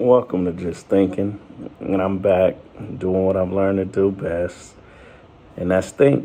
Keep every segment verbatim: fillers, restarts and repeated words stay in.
Welcome to Just Thinking, and I'm back doing what I've learned to do best, and that's think.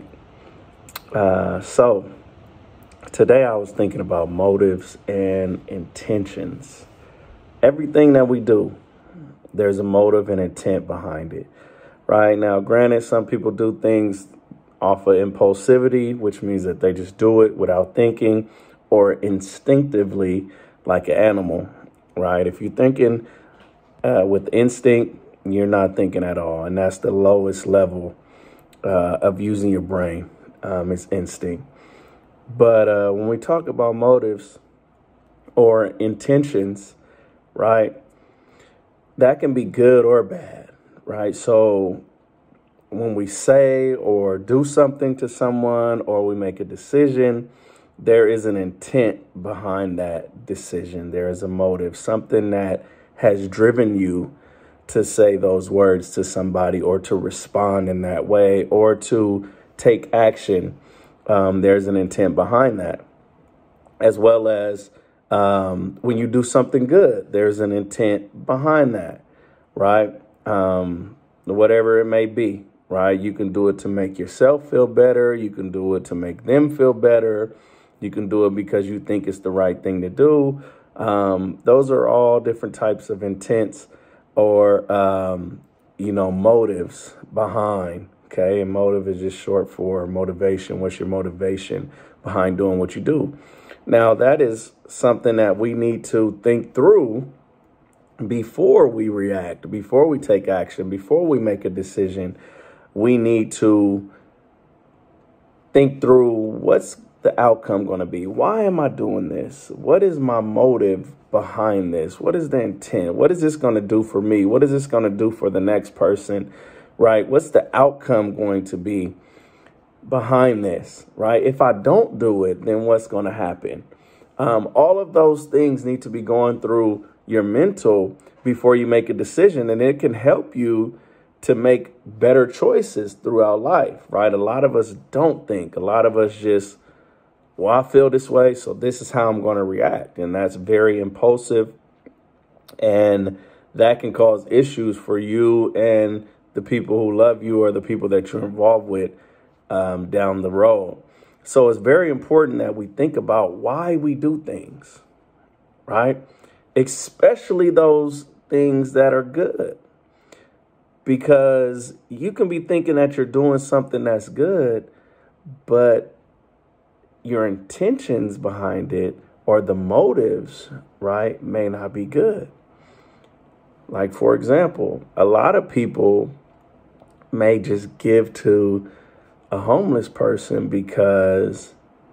Uh, so, today I was thinking about motives and intentions. Everything that we do, there's a motive and intent behind it. Right now, granted, some people do things off of impulsivity, which means that they just do it without thinking or instinctively like an animal, right? If you're thinking uh, with instinct, you're not thinking at all. And that's the lowest level uh, of using your brain. Um, it's instinct. But uh, when we talk about motives or intentions, right, that can be good or bad, right? So when we say or do something to someone or we make a decision, there is an intent behind that decision. There is a motive, something that has driven you to say those words to somebody or to respond in that way or to take action. Um, there's an intent behind that, as well as um, when you do something good, there's an intent behind that, right? Um, whatever it may be, right? You can do it to make yourself feel better. You can do it to make them feel better. You can do it because you think it's the right thing to do. Um, those are all different types of intents or, um, you know, motives behind. OK, and motive is just short for motivation. What's your motivation behind doing what you do? Now, that is something that we need to think through before we react, before we take action, before we make a decision. We need to think through what's the outcome going to be. Why am I doing this? What is my motive behind this? What is the intent? What is this going to do for me? What is this going to do for the next person? Right? What's the outcome going to be behind this? Right? If I don't do it, then what's going to happen? Um, all of those things need to be going through your mental before you make a decision, and it can help you to make better choices throughout life, right? A lot of us don't think. A lot of us just, well, I feel this way, so this is how I'm going to react. And that's very impulsive. And that can cause issues for you and the people who love you or the people that you're involved with um, down the road. So it's very important that we think about why we do things, right? Especially those things that are good. Because you can be thinking that you're doing something that's good, but your intentions behind it or the motives, right, may not be good. Like, for example, a lot of people may just give to a homeless person because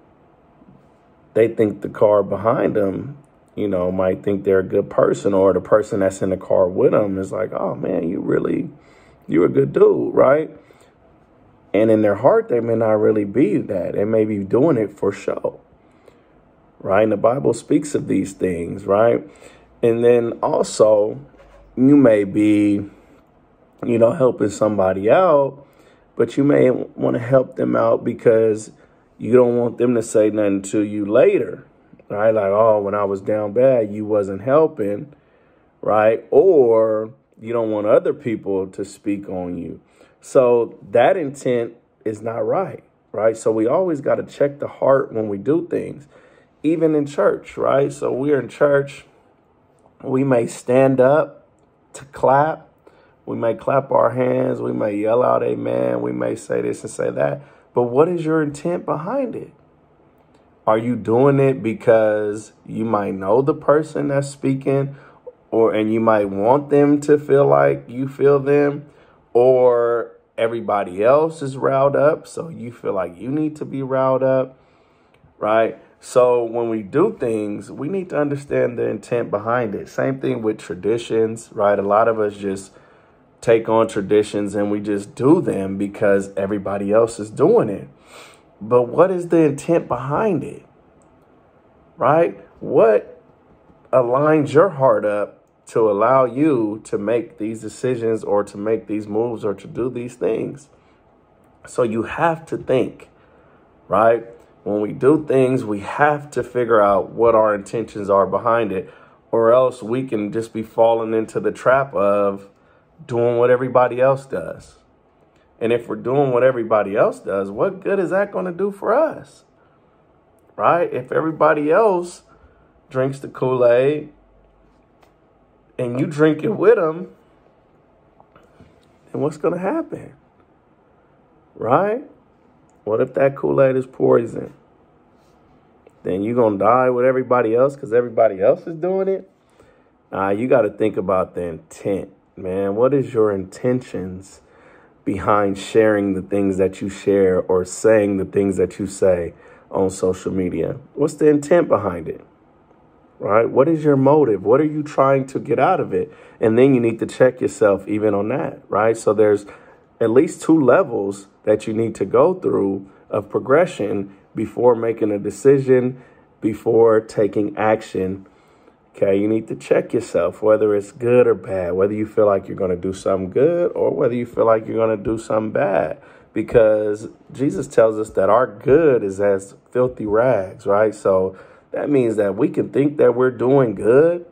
they think the car behind them, you know, might think they're a good person, or the person that's in the car with them is like, oh, man, you really, you're a good dude, right? And in their heart, they may not really be that. They may be doing it for show, right? And the Bible speaks of these things, right? And then also, you may be, you know, helping somebody out, but you may want to help them out because you don't want them to say nothing to you later, right? Like, oh, when I was down bad, you wasn't helping, right? Or you don't want other people to speak on you. So that intent is not right, right? So we always got to check the heart when we do things, even in church, right? So we're in church. We may stand up to clap. We may clap our hands. We may yell out amen. We may say this and say that. But what is your intent behind it? Are you doing it because you might know the person that's speaking, or and you might want them to feel like you feel them, or everybody else is riled up, so you feel like you need to be riled up, right? So when we do things, we need to understand the intent behind it. Same thing with traditions, right? A lot of us just take on traditions and we just do them because everybody else is doing it. But what is the intent behind it, right? What aligns your heart up to allow you to make these decisions or to make these moves or to do these things? So you have to think, right? When we do things, we have to figure out what our intentions are behind it. or else we can just be falling into the trap of doing what everybody else does. And if we're doing what everybody else does, what good is that going to do for us? Right? If everybody else drinks the Kool-Aid and you drink it with them, then what's going to happen? Right? What if that Kool-Aid is poison? Then you're going to die with everybody else because everybody else is doing it? Nah, you got to think about the intent, man. What is your intentions behind sharing the things that you share or saying the things that you say on social media? What's the intent behind it? Right? What is your motive? What are you trying to get out of it? And then you need to check yourself even on that, right? So there's at least two levels that you need to go through of progression before making a decision, before taking action. Okay, you need to check yourself, whether it's good or bad, whether you feel like you're going to do something good or whether you feel like you're going to do something bad. Because Jesus tells us that our good is as filthy rags, right? So that means that we can think that we're doing good,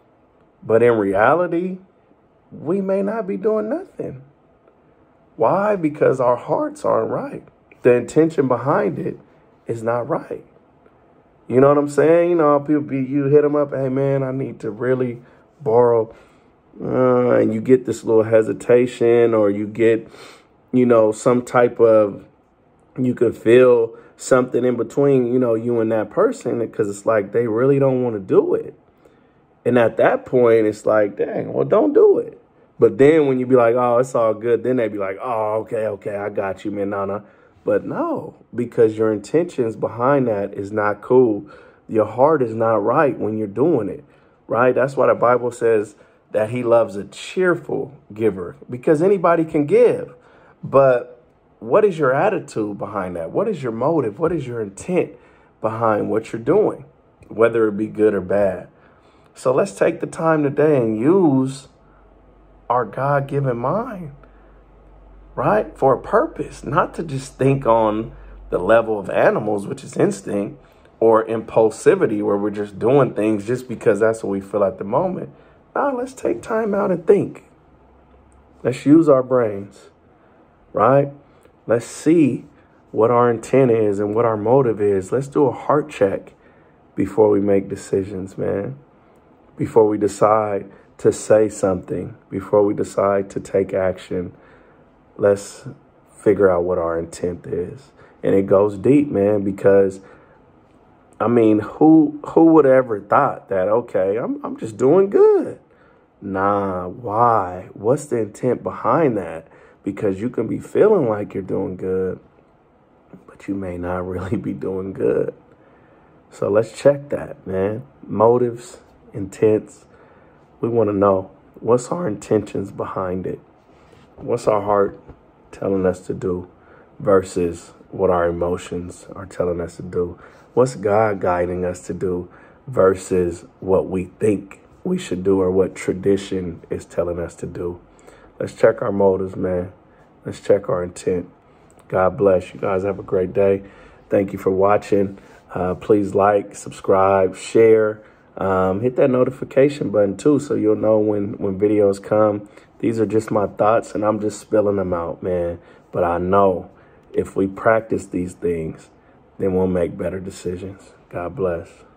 but in reality, we may not be doing nothing. Why? Because our hearts aren't right. The intention behind it is not right. You know what I'm saying? You know, people be, you hit them up, hey, man, I need to really borrow. Uh, and you get this little hesitation, or you get, you know, some type of, you can feel something in between, you know, you and that person, because it's like they really don't want to do it. And at that point, it's like, dang, well, don't do it. But then when you be like, oh, it's all good, then they be like, oh, okay, okay, I got you, man, no, no. But no, because your intentions behind that is not cool. Your heart is not right when you're doing it, right? That's why the Bible says that he loves a cheerful giver, because anybody can give. But what is your attitude behind that? What is your motive? What is your intent behind what you're doing, whether it be good or bad? So let's take the time today and use our God-given mind, right? For a purpose, not to just think on the level of animals, which is instinct, or impulsivity, where we're just doing things just because that's what we feel at the moment. Now, let's take time out and think. Let's use our brains, right? Let's see what our intent is and what our motive is. Let's do a heart check before we make decisions, man. Before we decide to say something, before we decide to take action, let's figure out what our intent is. And it goes deep, man, because, I mean, who who would ever thought that, okay, I'm I'm just doing good? Nah, why? What's the intent behind that? Because you can be feeling like you're doing good, but you may not really be doing good. So let's check that, man. Motives, intents. We want to know, what's our intentions behind it? What's our heart telling us to do versus what our emotions are telling us to do? What's God guiding us to do versus what we think we should do or what tradition is telling us to do? Let's check our motives, man. Let's check our intent. God bless. You guys have a great day. Thank you for watching. Uh, please like, subscribe, share. Um, hit that notification button, too, so you'll know when, when videos come. These are just my thoughts, and I'm just spilling them out, man. But I know if we practice these things, then we'll make better decisions. God bless.